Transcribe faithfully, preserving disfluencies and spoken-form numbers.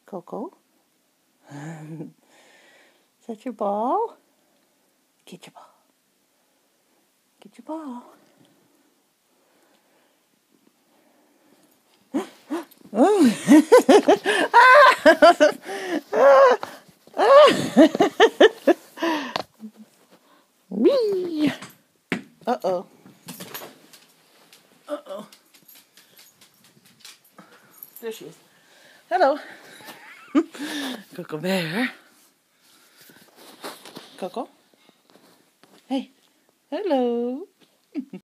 Coco? Is that your ball? Get your ball. Get your ball. Oh. Wee. Uh-oh. Uh-oh. There she is. Hello. Coco Bear. Coco? Hey. Hello.